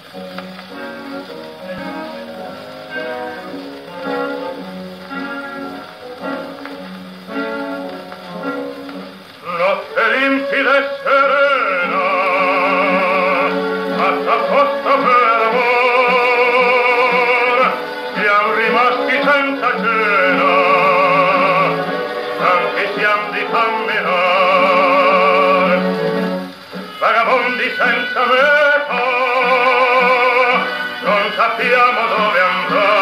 Notte limpida e serena, fatta apposta per amor, siam rimasti senza cena, stanchi siam di camminar, vagabondi senza meta, non sappiamo dove andar.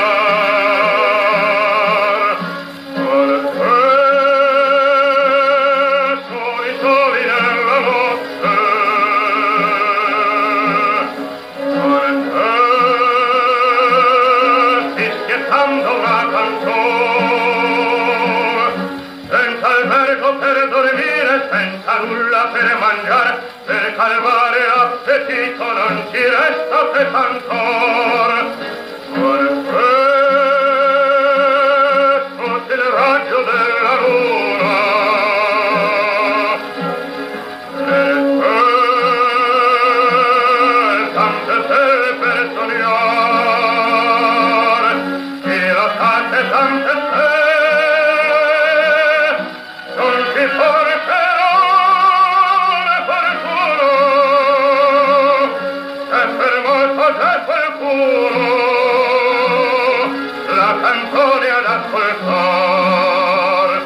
Per mangiare, per calmare l'appetito non ci resta pesantor. Sotto il raggio della luna tante stelle per sognare, pilotate tante stelle non ci porterà la canzone ad ascoltar.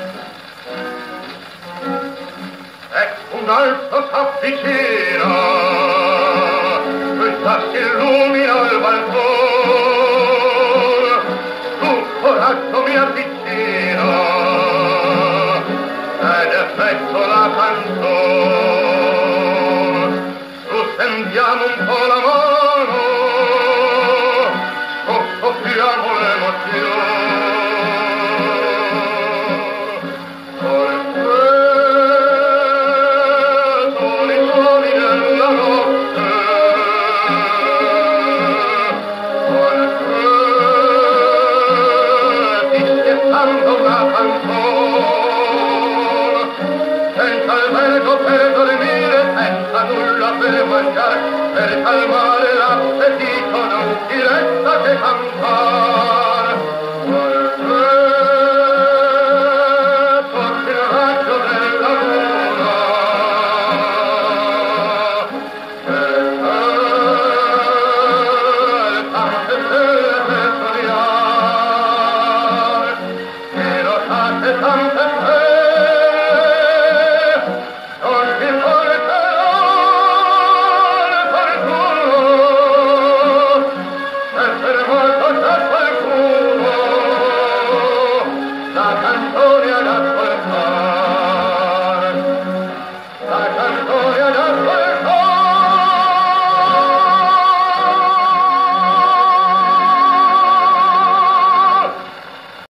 Ecco un alto s'avvicina, questa si illumina il balcone, tu coraggio mi avvicina ed effetto la canzone. Tu stendiamo un po' la mano, soffiamo l'emozione. Soli suoni nella notte, fischiettando una canzone, senza albergo per dormire, senza nulla per mangiare, per calmare l'appetito non ci resta che cantare.